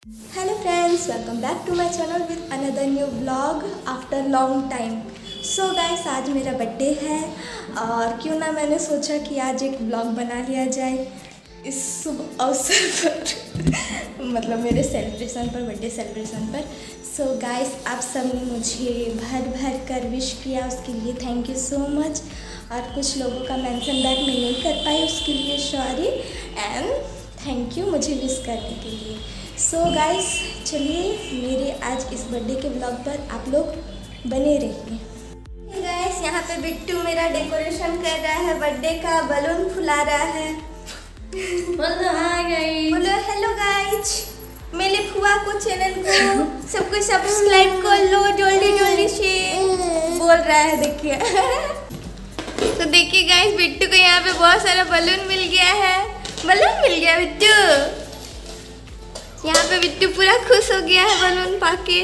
Hello friends, welcome back to my channel with another new vlog after long time. So guys, आज मेरा birthday है और क्यों ना मैंने सोचा कि आज एक व्लॉग बना लिया जाए इस शुभ अवसर पर मतलब मेरे सेलिब्रेशन पर, बर्थडे सेलिब्रेशन पर। सो गाइस, आप सब ने मुझे भर भर कर विश किया, उसके लिए थैंक यू सो मच। और कुछ लोगों का मेंशन बैक मैं नहीं कर पाई, उसके लिए सॉरी एंड थैंक यू मुझे विश करने के लिए। सो गाइस, चलिए मेरे आज इस बर्थडे के व्लॉग पर आप लोग बने रहिए। गाइस, यहाँ पे बिट्टू मेरा डेकोरेशन कर रहा है, बर्थडे का बलून फुला रहा है। बोलो हाय गाइस, बोलो हेलो गाइस। मेरे फुआ को चैनल को सबको सब्सक्राइब कर लो जल्दी जल्दी से, बोल रहा है। देखिए तो देखिए गाइस, बिट्टू को यहाँ पे बहुत सारा बलून मिल गया है। बलून मिल गया बिट्टू, यहाँ पे बिट्टू पूरा खुश हो गया है बलून पाके।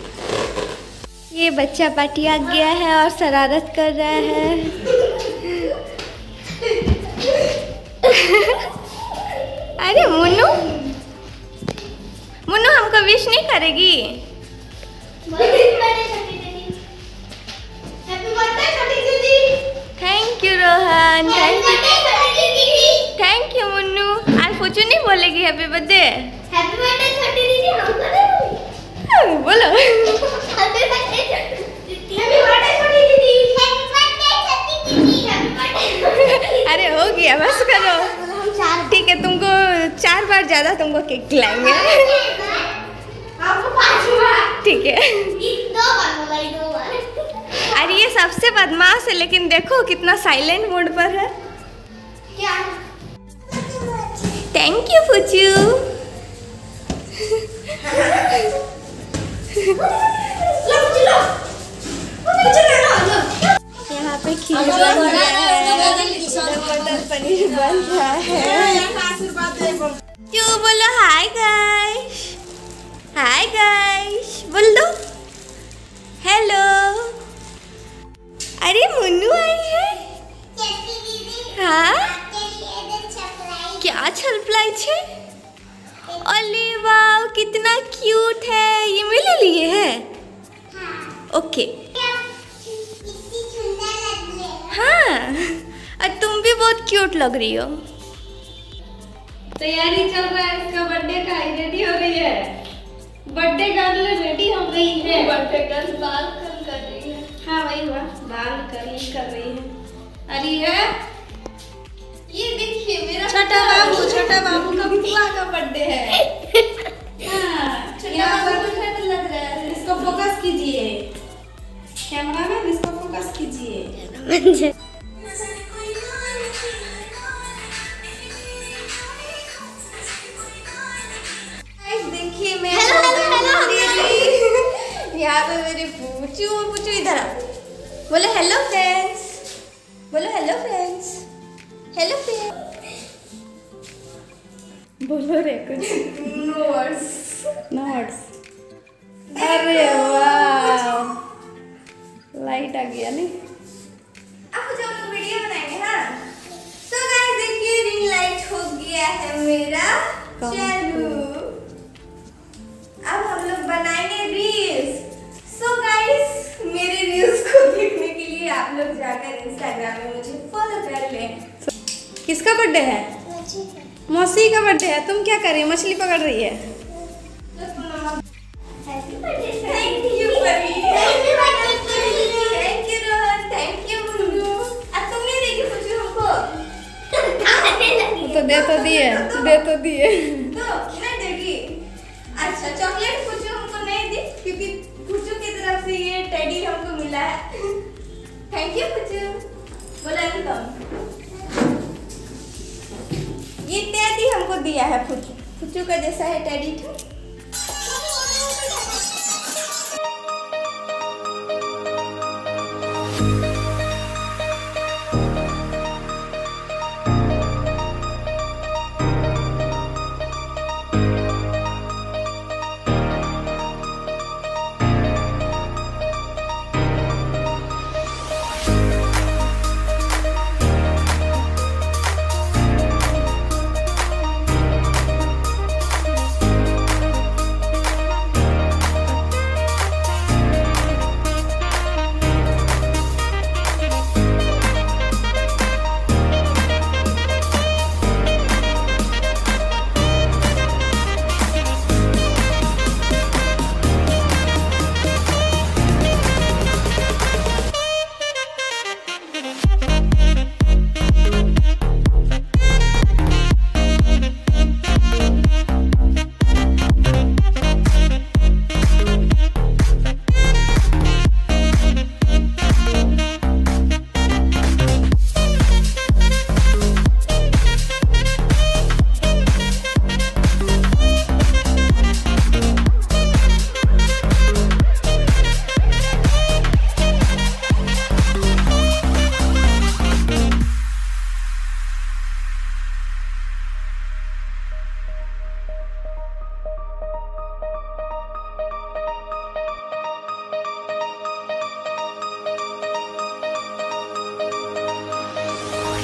ये बच्चा पार्टी आ गया है और शरारत कर रहा है। अरे मुन्नू, मुन्नू हमको विश नहीं करेगी? Thank you Rohan, thank you Munnu. आज पूछू नहीं बोलेगी हैप्पी बर्थडे? हैप्पी बर्थडे छोटी दीदी, हम करेंगे। बोलो हैप्पी बर्थडे छोटी दीदी, हैप्पी बर्थडे छोटी दीदी, हैप्पी बर्थडे छोटी दीदी, हैप्पी बर्थडे। अरे हो गया, बस करो। ठीक है, तुमको 4 बार ज़्यादा तुमको केक खिलाएंगे। आपको 5 बार, ठीक है। 2 बार बोला, 2 बार। अरे ये सबसे बदमाश है, लेकिन देखो कितना साइलेंट मोड पर है। क्या? Thank you Fuchu. यहाँ पे खीर बन रहा है, मटर पनीर बन रहा है। क्यों बोलो हाय गाइस, हाय गाइस बोल दो हेलो। अरे मुन्नू आई है। हाँ, क्या सरप्राइज है? अरे वाह, कितना क्यूट है। ये मेरे लिए है? हाँ। ओके। हाँ, और तुम भी बहुत क्यूट लग रही हो। तैयारी चल रहा है इसका बर्थडे का, रेडी हो रही है। बर्थडे गर्ल रेडी हो गई है। बर्थडे गर्ल बाल कर्ल कर रही है। हाँ वही हुआ, बाल कर्ल कर रही है। अरे है ये देखिए मेरा छोटा बाबू का बुआ का बर्थडे है। हाँ, छोटा बाबू को लग रहा है। इसको फोकस कीजिए कैमरा में, इसको फोकस कीजिए। देखिए मैं यहाँ पे मेरे पूछू इधर आओ। बोलो हेलो फ्रेंड्स, बोलो हेलो फ्रेंड्स, हेलो फ्रेंड्स। बोलो रे कुछ। No words, no words. अरे वाह, लाइट आ गया नहीं। अब जो हम लोग वीडियो बनाएंगे। हाँ तो गाइस देखिए, रिंग लाइट हो गया है मेरा चालू। अब हम लोग बनाएंगे रील्स। सो गाइस, मेरे रील्स को देखने के लिए आप लोग जाकर इंस्टाग्राम में मुझे फॉलो कर लें। किसका बर्थडे है? मौसी का बर्थडे है। तुम क्या कर रही हो? मछली पकड़ रही है। Thank you Pari, thank you Rohan, thank you Munnu. अब तुम नहीं देगी पूछो हमको? तो दे तो दिए। तो नहीं देगी। अच्छा, चॉकलेट पूछो हमको नहीं दी, क्योंकि पूछो की तरफ से ये टेडी हमको मिला है। थैंक यू पूछो। बोला नहीं कम, ये टेडी हमको दिया है। पूछो का जैसा है टेडी था।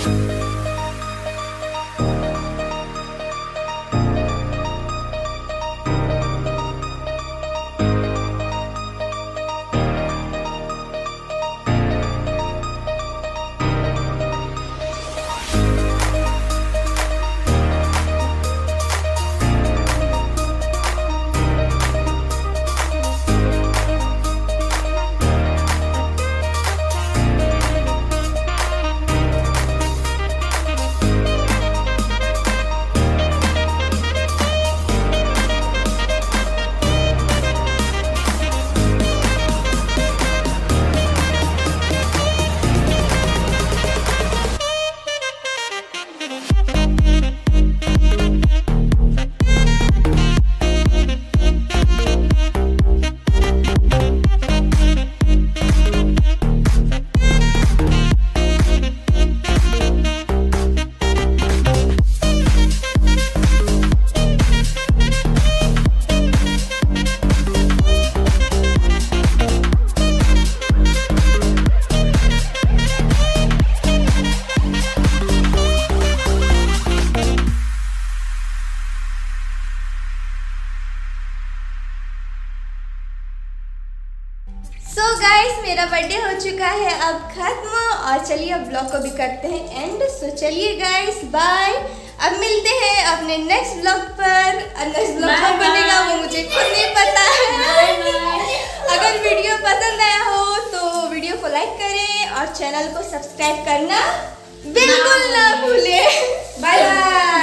सो गाइस मेरा बर्थडे हो चुका है अब खत्म और चलिए अब ब्लॉग को भी करते हैं एंड। सो चलिए गाइस बाय, अब मिलते हैं अपने नेक्स्ट ब्लॉग पर। नेक्स्ट ब्लॉग कब बनेगा वो मुझे खुद नहीं पता है। अगर वीडियो पसंद आया हो तो वीडियो को लाइक करें और चैनल को सब्सक्राइब करना बिल्कुल ना भूलें। Bye bye.